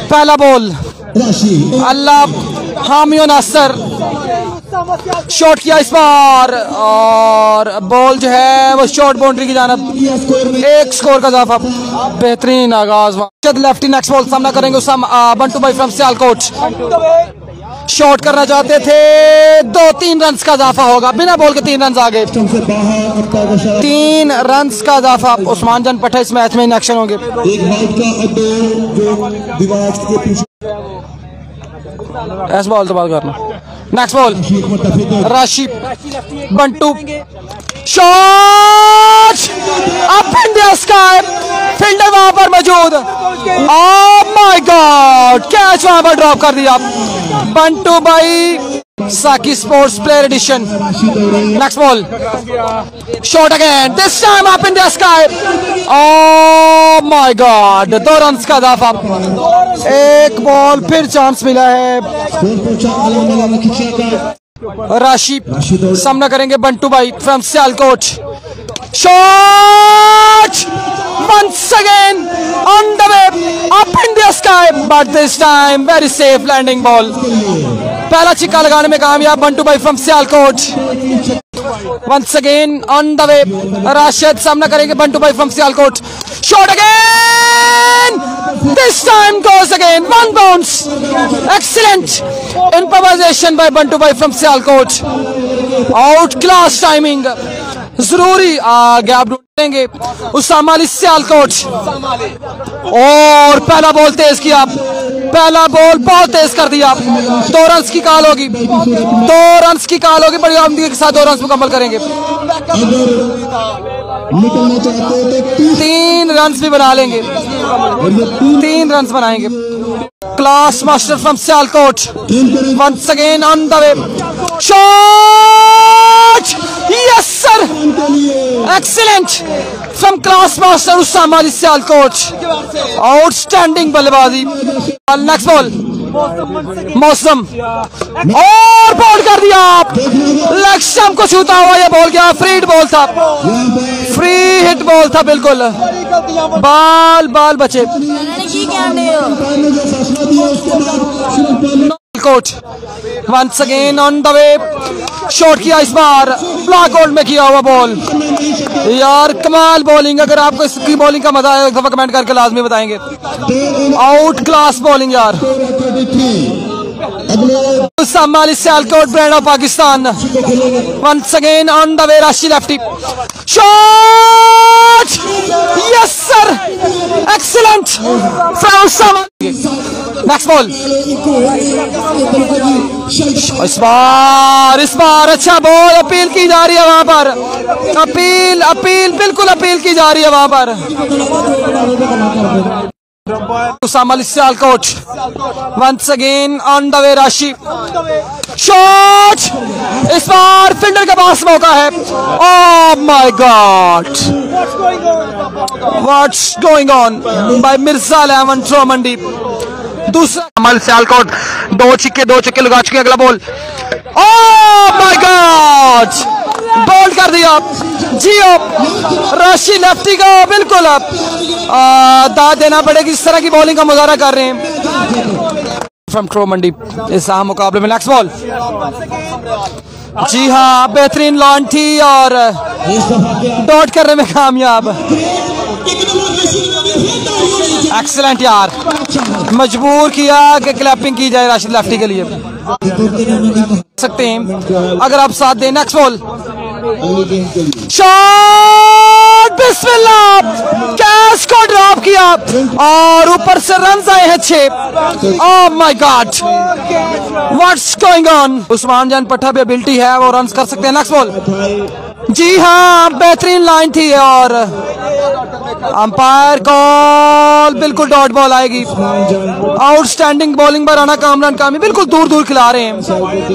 पहला बॉल अल्लाह हामियो नासर शॉट किया इस बार और बॉल जो है वो शॉर्ट बाउंड्री की जानब। एक स्कोर का इजाफा। बेहतरीन आगाज। लेफ्टी नेक्स्ट बॉल सामना करेंगे बंटू भाई फ्रॉम सियालकोट। शॉट करना चाहते थे, 2-3 रन का इजाफा होगा। बिना बॉल के 3 रन आ गए। 3 रन का इजाफा। उस्मान जान पट्टा इस मैच में इन एक्शन होंगे। एस बॉल तो बात करना। Next ball Rashid Bantu shot up in the sky. Fielder वहां पर मौजूद। ओह माय गॉड, कैच वहां पर ड्रॉप कर दिया। बंटू भाई साकी sports player edition. Next ball shot again, this time up in the sky. Oh my god, 2 run का इजाफा। एक बॉल फिर चांस मिला है। राशिद सामना करेंगे बंटू भाई from Sialkot. Shot once again on the way up in the sky, but this time very safe landing ball. पहला छिक्का लगाने में कामयाब बंटू भाई from Sialkot. once again on the way Rashid सामना करेंगे बंटू भाई from Sialkot. Shot again, this time goes again, 1 bounce. Excellent improvisation by Bantu Bhai from Sialkot. Out class timing. जरूरी गैप ढूंढेंगे उसामा अली सियालकोट। और पहला बॉल तेज किया। पहला बॉल बहुत तेज कर दिया। 2 रन की कॉल होगी। 2 रन की कॉल होगी। बड़ी आमदनी के साथ 2 रन मुकम्मल करेंगे। 3 रन भी बना लेंगे। 3 रन बनाएंगे। Class master from Sialkot once again on the way. Shot! Yes sir! Excellent from class master Usama Ali Sialkot. Outstanding बल्लेबाजी। नेक्स्ट बॉल मौसम और बॉल कर दिया। लेग स्टंप को छूता हुआ यह बॉल गया। फ्री हिट बॉल था। फ्री हिट बॉल था बिल्कुल। बाल बचे। कोच once again on the way. शॉट किया इस बार ब्लॉक आउट में किया हुआ बॉल। यार कमाल बॉलिंग। अगर आपको इसकी बॉलिंग का मजा आया एक दफा कमेंट करके लाजमी बताएंगे। आउट क्लास बॉलिंग यार। Usama Ali Sialkot brand of Pakistan. once again on the way राशि lefty. Shot yes sir, excellent from Usama. Next ball इस बार अच्छा बॉल। अपील की जा रही है वहां पर। अपील बिल्कुल अपील की जा रही है वहां पर। Usama Ali Sialkot once again on the way राशि। शॉट इस बार फील्डर के पास मौका है। Oh my god, what's going on by Mirza 11 थ्रो मंडी। दूसरा अमल सियालकोट 2 छक्के लगा चुके। अगला ball, oh my god, ball कर दिया। जियो राशि लेफ्टी का बिल्कुल दाद देना पड़ेगी। इस तरह की बॉलिंग का मुजाहरा कर रहे हैं फ्रॉम थ्रो मंडी इस अहम मुकाबले में। नेक्स्ट बॉल, जी हाँ बेहतरीन लॉन थी और डॉट करने में कामयाब। एक्सीलेंट यार, मजबूर किया कि क्लैपिंग की जाए राशिद लेफ्टी के लिए। सकते हैं अगर आप साथ दें। नेक्स्ट बॉल, शॉट बिस्मिल्लाह, कैच को ड्रॉप किया और ऊपर से रन आए हैं 6। Oh my god, what's going on. Usman Jan Patta भी एबिलिटी है, वो रन कर सकते हैं। नेक्स्ट बॉल, जी हाँ बेहतरीन लाइन थी और अंपायर कॉल बिल्कुल डॉट बॉल आएगी। आउटस्टैंडिंग बॉलिंग पर राना कामरान कामी बिल्कुल दूर खिला रहे हैं।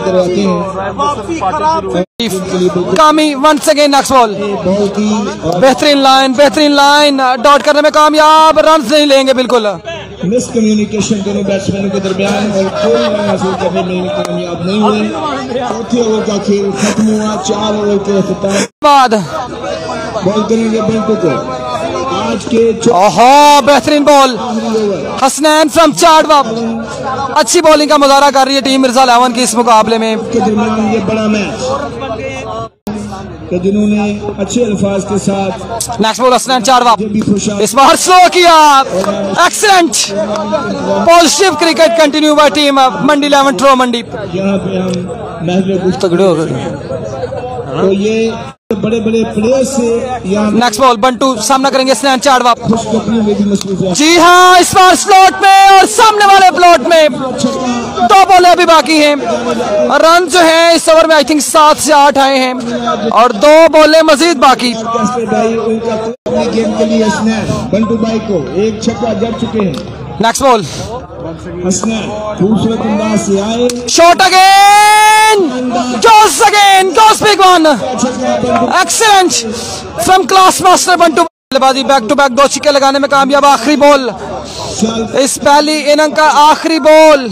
कामी वंस अगेन नेक्स्ट बॉल, बेहतरीन लाइन डॉट करने में कामयाब। रन नहीं लेंगे बिल्कुल। मिसकम्युनिकेशन दोनों बैट्समैनों के दरमियान और कोई रन हासिल करने में कामयाब नहीं हुए। चौथे ओवर का खेल खत्म हुआ। 4 ओवर के बाद बॉल करेंगे बंटू को। आज के ओहो बेहतरीन बॉल हसनैन फ्रॉम चाड़वा, अच्छी बॉलिंग का मुजाहरा कर रही है टीम मिर्जा 11 की इस मुकाबले में। के दरमियान ये बड़ा मैच कि जिन्होंने अच्छे अल्फाज के साथ नेक्स्ट बॉल हसनैन चाड़वा, भी खुशा इस बार स्लो किया, excellent positive cricket continue by team मंडी 11 थ्रो मंडी। यहाँ पे हम महल तगड़े हो गए। तो ये बड़े बड़े प्लेयर से यहाँ नेक्स्ट बॉल बंटू सामना करेंगे हसनैन चाड़वा, खुशखबरी में भी मसरूफ है। जी हाँ इस बार स्लॉट में और सामने वाले प्लॉट में 2 बॉलें अभी बाकी हैं। रन जो हैं इस ओवर में आई थिंक 7 से 8 आए हैं और 2 बॉलें मजीद बाकी। कैस्टर भाई उनका अपने गेम के लिए हसनैन बंटू भाई को एक छक्का जड़ चुके हैं। नेक्स्ट बॉल हसनैन खूबसूरत अंदाज से आए, shot again, goes again, goes big one, excellent from class master Bantu. बल्लेबाजी बैक टू बैक 2 छक्के लगाने में कामयाब। आखिरी बॉल इस पहली इनिंग का आखिरी बॉल,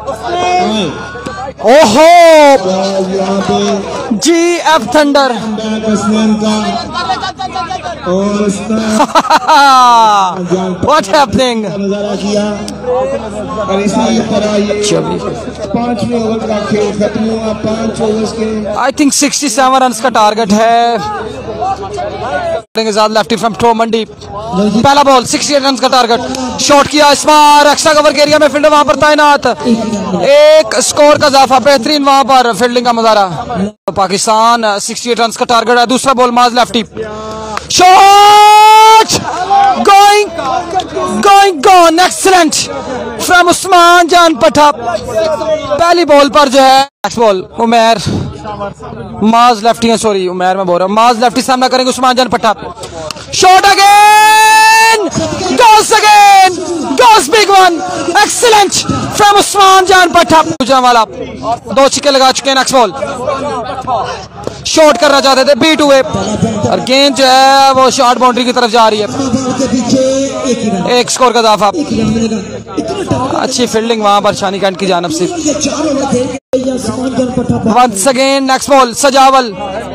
ओहो यहाँ पे GF थंडर हसनैन का और व्हाट हैपनिंग। नजारा किया और इसी तरह ये 5वें ओवर का खेल खत्म हुआ। 5 ओवर्स के आई थिंक 67 रन का टारगेट है। लेफ्टी फ्रॉम थ्रो मंडी, पहला बॉल 68 रन का टारगेट, शॉट किया इस बार एक्स्ट्रा कवर के एरिया में, फील्डर वहां पर तैनात, एक स्कोर का इजाफा, बेहतरीन वहां पर फील्डिंग का मुजाहरा। पाकिस्तान 68 रन का टारगेट है। दूसरा ball Maaz lefty, shot going gone, excellent from Usman Jan Patha. पहली बॉल पर जो है नेक्स्ट बॉल उमेर माज लेफ्टी है, सॉरी उमेर में बोल रहा हूं, माज लेफ्टी सामना करेंगे Usman Jan Patha, shot again, goes big one, excellent from Usman Jan Patha. वाला 2 छक्के लगा चुके हैं। नेक्स्ट बॉल शॉट करना चाहते थे, बीट हुए और गेंद जो है वो शॉर्ट बाउंड्री की तरफ जा रही है। एक स्कोर का इजाफा, अच्छी फील्डिंग वहां पर शानी कैंट की जानिब से। Once again next ball Sajawal,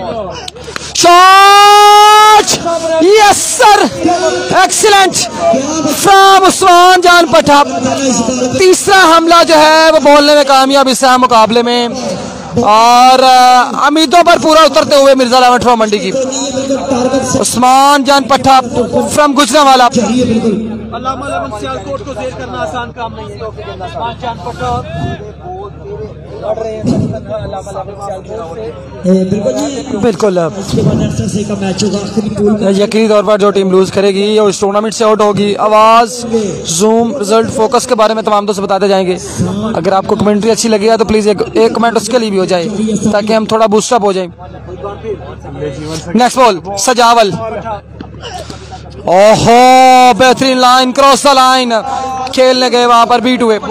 shot, yes sir, excellent from Usman Jan Patha. तीसरा हमला जो है वो बोलने में कामयाब इस मुकाबले में और उम्मीदों पर पूरा उतरते हुए मिर्जा 11 थ्रो मंडी की। उस्मान जान पठा फ्रॉम गुजरांवाला, सियालकोट को जेर करना आसान काम नहीं है। उस्मान जान पठा बिल्कुल यकीनी तौर पर जो टीम लूज करेगी और इस टूर्नामेंट से आउट होगी, आवाज जूम रिजल्ट फोकस के बारे में तमाम दोस्त बताते जाएंगे। अगर आपको कमेंट्री अच्छी लगेगा तो प्लीज एक कमेंट उसके लिए भी हो जाए ताकि हम थोड़ा बूस्टअप हो जाए। नेक्स्ट बॉल सजावल, ओहो बेहतरीन लाइन, क्रॉस द लाइन, खेलने गए वहां पर बीट हुए।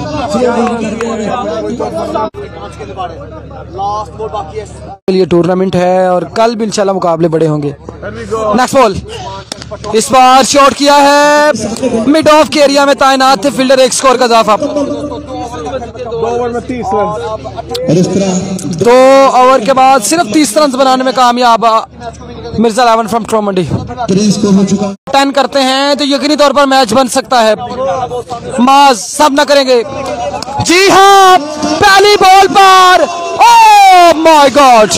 ये टूर्नामेंट है और कल भी इंशाल्लाह मुकाबले बड़े होंगे। नेक्स्ट बॉल इस बार शॉट किया है, मिड ऑफ के एरिया में तैनात थे फील्डर, एक स्कोर का इजाफा। 2 ओवर के बाद सिर्फ 30 रन बनाने में कामयाब मिर्जा 11 फ्रॉम थ्रो मंडी। 10 करते हैं तो यकीनी तौर पर मैच बन सकता है। माज सामना करेंगे, जी हाँ पहली बॉल पर, oh my god,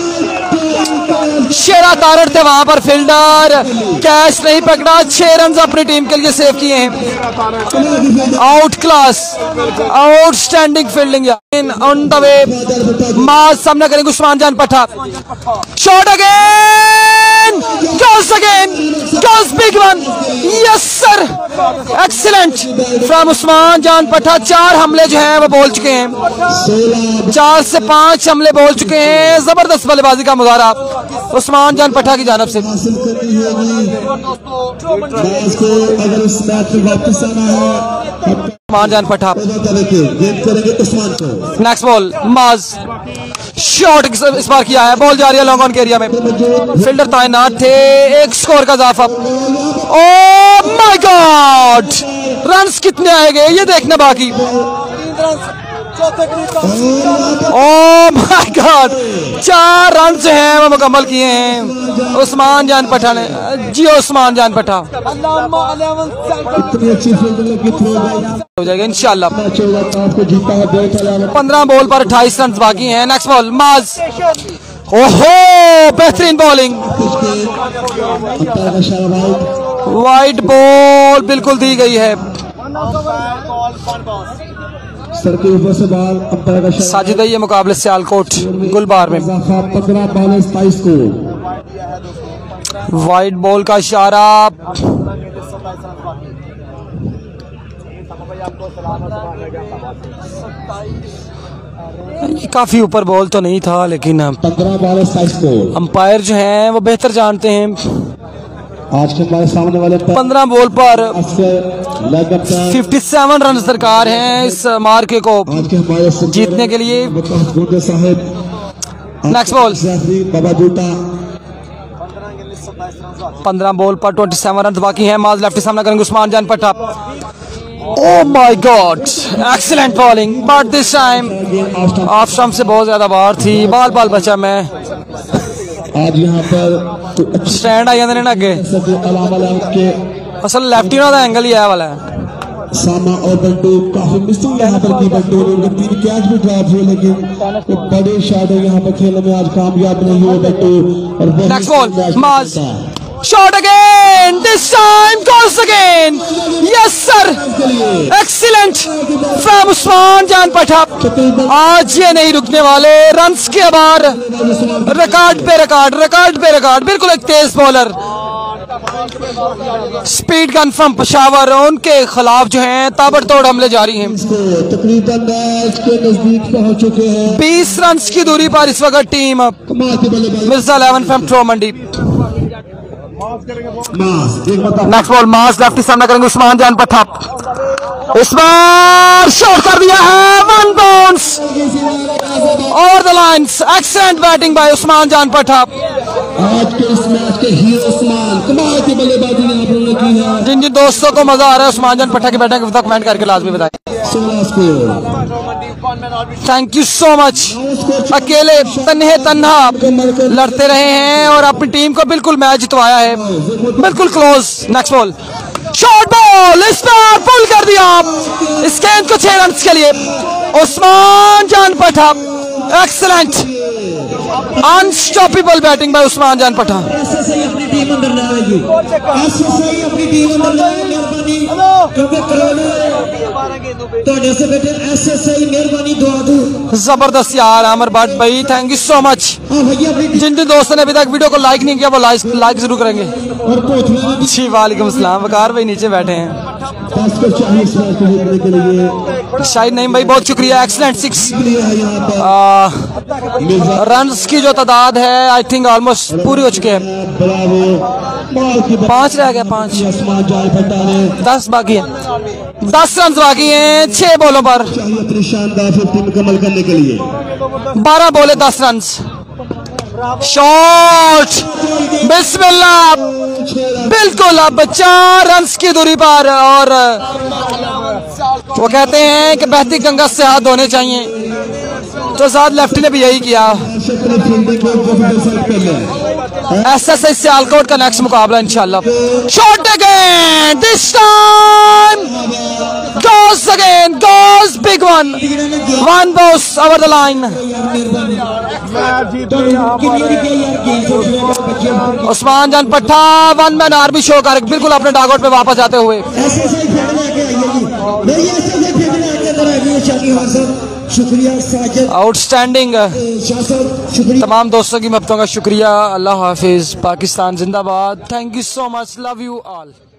Shera Tarar थे वहां पर फील्डर, कैच नहीं पकड़ा, 6 रन अपनी टीम के लिए सेव किए हैं। Out class, outstanding fielding on the way. Maaz सामना करेंगे Usman Jan Patha, shot again, goes big one, yes sir, excellent from Usman Jan Patha. 4 हमले जो हैं वो बोल चुके हैं, 4 से 5 हमले बोल चुके हैं। जबरदस्त बल्लेबाजी का मुजाहरा उस्मान जान पठा की जानिब से। उस्मान जान पठा, नेक्स्ट बॉल माज, शॉट इस बार किया है, बॉल जा रही है लॉन्ग ऑन के एरिया में, फील्डर तैनात थे, एक स्कोर का इजाफा। ओह माय गॉड, रन्स कितने आएंगे ये देखना बाकी। ओह माय गॉड, 4 रन जो हैं वो मुकम्मल किए हैं उस्मान जान पठा ने। जी उस्मान जान पठा हो जाएगा इंशाल्लाह। 15 बॉल पर 28 रन बाकी हैं। नेक्स्ट बॉल माज, ओहो बेहतरीन बॉलिंग, वाइड बॉल बिल्कुल दी गई है। सर के ऊपर से बॉल अंपायर का साजिद है ये मुकाबले सियालकोट गुलबार में। 15 बॉल 27 को वाइड बॉल का इशारा, ये काफी ऊपर बॉल तो नहीं था लेकिन 15 बॉल 27 को अंपायर जो हैं वो बेहतर जानते हैं। आज के हमारे सामने वाले 15 बॉल पर 57 रन दरकार हैं इस मार्के को जीतने के लिए। Next ball, Baba Boota 15 ball पर 27 रन बाकी हैं। माज लेफ्ट सामना करेंगे Usman Jan Patha. Oh my god, excellent bowling but this time off stump से बहुत ज्यादा बाहर थी। बाल बचा मैं आज यहाँ पर स्टैंड आई जाते ना अगे, असल लेफ्टी ना एंगल ही है वाला है। सामा और बंटू काफी मिसिंग यहाँ पर की, बंटू ने 3 कैच भी ड्रॉप हुए लेकिन बड़े शॉट यहाँ पर खेलने में आज कामयाब नहीं हुए बंटू। और next ball Maaz, shot again, this time goes again, yes sir, excellent from Usman Jan Patha. आज ये नहीं रुकने वाले, रन्स के बाद रिकॉर्ड पे रिकॉर्ड, बिल्कुल एक तेज bowler. Speed gun from Peshawar, उनके खिलाफ जो हैं ताबड़तोड़ हमले जारी हैं। तकरीबन मैच के नजदीक पहुंच चुके हैं। 20 रन की दूरी पर इस वक्त टीम मिर्जा 11 फ्रॉम ट्रो मंडी। नेक्स्ट बॉल मास लेफ्ट सामना करेंगे उस्मान जान पठा। इस बार शॉट कर दिया है, 1 bounce over the lines. Excellent batting by Usman Jan Patha. आज के इस मैच के हीरो उस्मान, कमाल की बल्लेबाजी यहाँ पर की है। जिन जिन दोस्तों को मजा आ रहा है उस्मान जान पठा के बैटिंग के कमेंट करके लाजमी बताएं। 16 score, thank you so much. अकेले तन्हा लड़ते रहे हैं और अपनी टीम को बिल्कुल मैच जितवाया है, बिल्कुल close. Next ball, short ball, इस पर पुल कर दिया इस गेंद को 6 रन के लिए Usman Jan Patha. Excellent unstoppable batting by Usman Jan Patha. ऐसे सही अपनी टीम अंदर लाएगी, ऐसे सही अपनी टीम अंदर लाएगी। मेहरबानी क्योंकि तो ऐसे बेटे ऐसे सही मेहरबानी दुआ दो। जबरदस्त यार अमर भट्ट भाई, थैंक यू सो मच। जिन जिन दोस्तों ने अभी तक वीडियो को लाइक नहीं किया वो लाइक जरूर करेंगे। जी वालेकुम अस्सलाम, वकार भाई नीचे बैठे हैं। शाहिद नहीं भाई बहुत शुक्रिया, एक्सीलेंट 6 रन की जो तादाद है आई थिंक ऑलमोस्ट पूरी हो चुके हैं। 5 रह गए, 5 10 बाकी है, 10 रन बाकी हैं 6 बॉलों पर। अपनी शानदार 50 मुकम्मल करने के लिए 12 बॉले 10 रन। शॉट बिस्मिल्लाह, बिल्कुल अब 4 रन की दूरी पर। और वो कहते हैं कि बहती गंगा से हाथ धोने चाहिए, तो साथ लेफ्टी ने भी यही किया। एसएसआई सियालकोट का नेक्स्ट मुकाबला इंशाल्लाह। Shot again, this time goes again, goes big one, 1 bounce over the line। Usman Jan Patha 1 man army show कर बिल्कुल अपने डागआउट पे वापस आते हुए। आउटस्टैंडिंग। तमाम दोस्तों की महबतों का शुक्रिया। अल्लाह हाफिज, पाकिस्तान जिंदाबाद। Thank you so much, love you all.